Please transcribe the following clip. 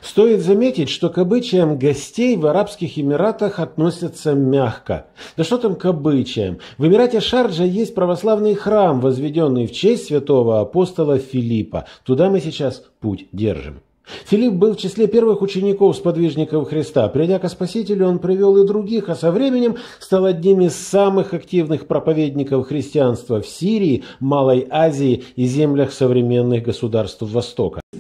Стоит заметить, что к обычаям гостей в Арабских Эмиратах относятся мягко. Да что там к обычаям? В Эмирате Шарджа есть православный храм, возведенный в честь святого апостола Филиппа. Туда мы сейчас путь держим. Филипп был в числе первых учеников-сподвижников Христа. Придя ко Спасителю, он привел и других, а со временем стал одним из самых активных проповедников христианства в Сирии, Малой Азии и землях современных государств Востока.